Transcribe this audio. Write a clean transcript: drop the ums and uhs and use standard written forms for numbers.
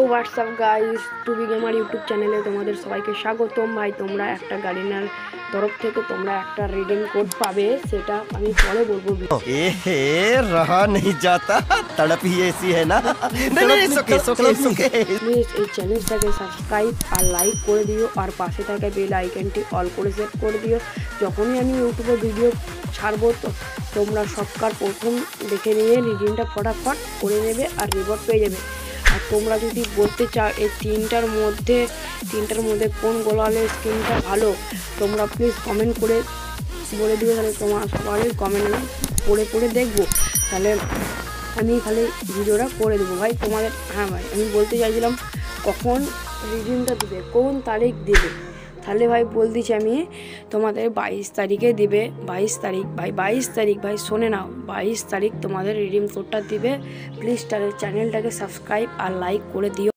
WhatsApp guys, Tubi gamer YouTube চ্যানেলে তোমাদের সবাইকে স্বাগতম। ভাই তোমরা একটা গার্ডিনার তরফ থেকে তোমরা একটা রিডিম কোড পাবে, সেটা আমি পরে বলবো। रहा नहीं जाता तड़प ही ऐसी है ना। প্লিজ এই চ্যানেলটাকে সাবস্ক্রাইব আর লাইক করে দিও, আর পাশে থাকা বেল আইকনটি অল করে সেট করে দিও। যখনই আমি ইউটিউবে ভিডিও ছাড়বো তো তোমরা সবকার প্রথম দেখে নিয়ে রিডিংটা ফটাফট করে নেবে আর রিওয়ার্ড পেয়ে যাবে। আর তোমরা যদি বলতে চাও এই তিনটার মধ্যে কোন গোলালের স্কিনটা ভালো, তোমরা প্লিজ কমেন্ট করে বলে দিও, তাহলে তোমার সবারই কমেন্ট আমি পড়ে দেখবো, তাহলে আমি খালি ভিডিওটা করে দেবো। ভাই তোমাদের ভাই আমি বলতে চাইছিলাম কখন রিডিংটা দেবে, কোন তারিখ দেবে, তাহলে ভাই বলতেছি আমি তোমাদের 22 তারিখে দিবে। 22 তারিখ ভাই শোনে নাও, 22 তারিখ তোমাদের রিডিম কোডটা দিবে। প্লিজ চ্যানেলটাকে সাবস্ক্রাইব আর লাইক করে দিও।